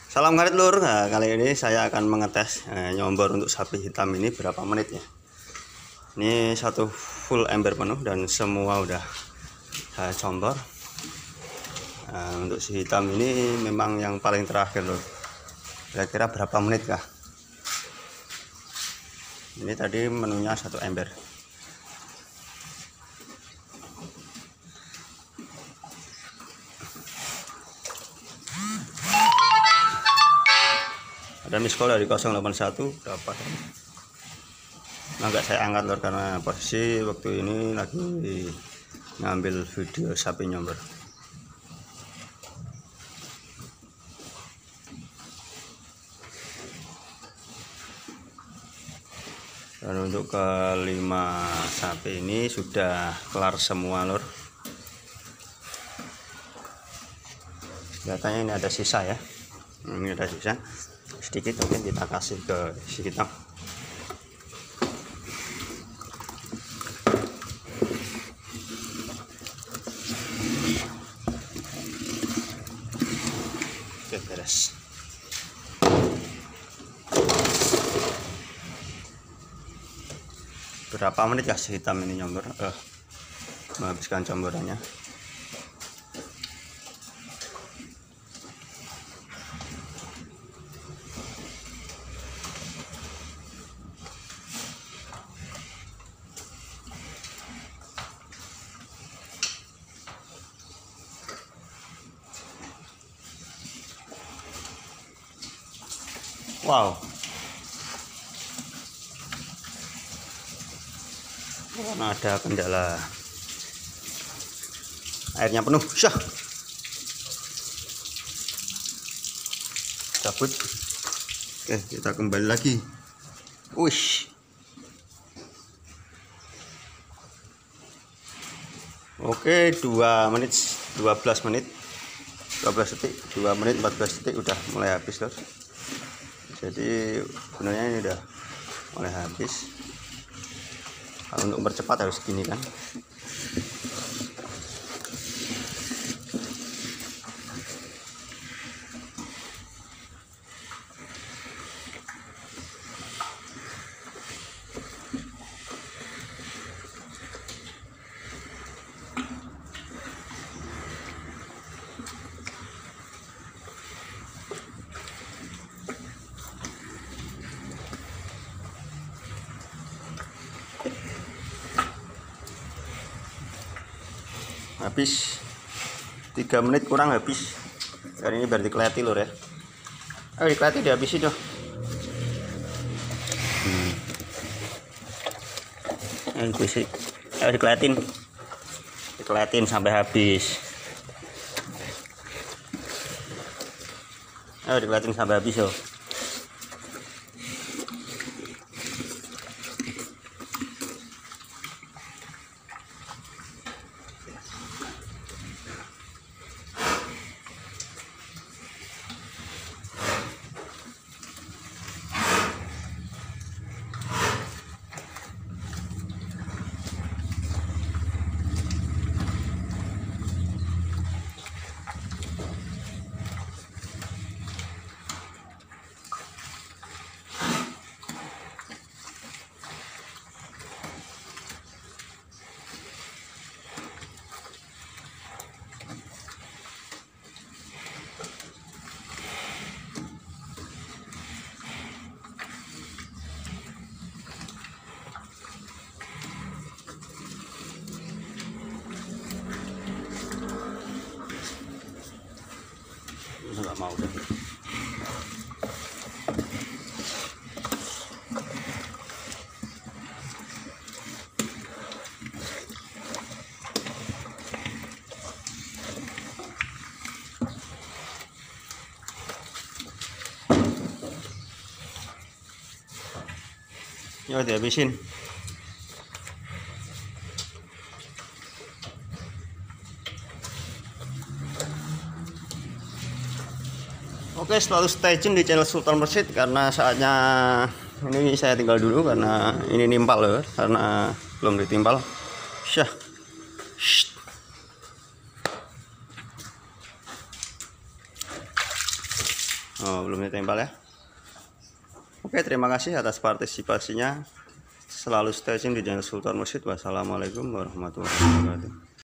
Salam karet lur. Nah, kali ini saya akan mengetes nyombor untuk sapi hitam ini berapa menit ya. Ini satu full ember penuh dan semua udah saya combor. Nah, untuk si hitam ini memang yang paling terakhir lur. Kira-kira berapa menit kah? Ini tadi menunya satu ember. Ada miss call dari 081 dapat. Nah, nggak saya angkat lor karena posisi waktu ini lagi ngambil video sapi nyombor. Dan untuk kelima sapi ini sudah kelar semua lor. Katanya ini ada sisa ya. Ini ada sisa sedikit, mungkin kita kasih ke si hitam. Oke, beres. Berapa menit ya si hitam ini nyombor? Menghabiskan comborannya. Wow, karena ada kendala airnya penuh, syah cabut. Oke, kita kembali lagi. Wish. Oke, 2 menit 12 menit 12 detik 2 menit 14 detik udah mulai habis lor. Jadi sebenarnya ini udah mulai habis. Kalau untuk mempercepat harus gini kan. Habis 3 menit kurang habis. Kali ini biar dikeleti lor ya. Ayo dikeleti, dihabisin dong. Ayo dikeletin sampai habis. Ayo dikeletin sampai habis yo. Nggak mau deh. Yuk dihabisin. Oke, selalu stay tune di channel Sultan Persit karena saatnya ini saya tinggal dulu karena ini nimpal loh, karena belum ditimpal. Syah. Oh, belum ditempel ya. Oke, terima kasih atas partisipasinya. Selalu stay tune di channel Sultan Mursyid. Wassalamualaikum warahmatullahi wabarakatuh.